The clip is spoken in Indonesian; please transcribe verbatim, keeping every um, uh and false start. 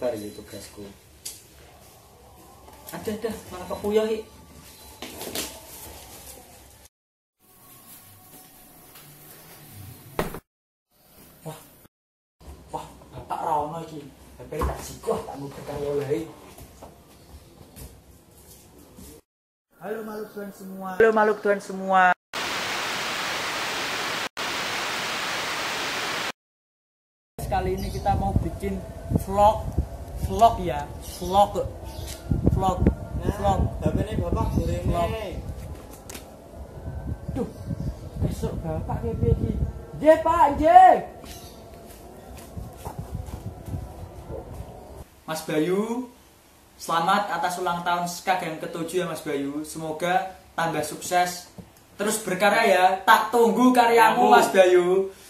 bar ya tugasku. Ada dah malah kepuyah iki. Wah. Wah, bapak ra ono iki. H P tak sikoh tak mau berkarya oleh. Halo makhluk Tuhan semua. Halo makhluk Tuhan semua. Kali ini kita mau bikin vlog, vlog ya, vlog, vlog, vlog. Tapi ini bapak goreng nih. Duh, besok bapak kayak begini. J Pak J. Mas Bayu, selamat atas ulang tahun S K A G yang ketujuh ya Mas Bayu. Semoga tambah sukses, terus berkarya ya. Tak tunggu karyamu Mas Bayu.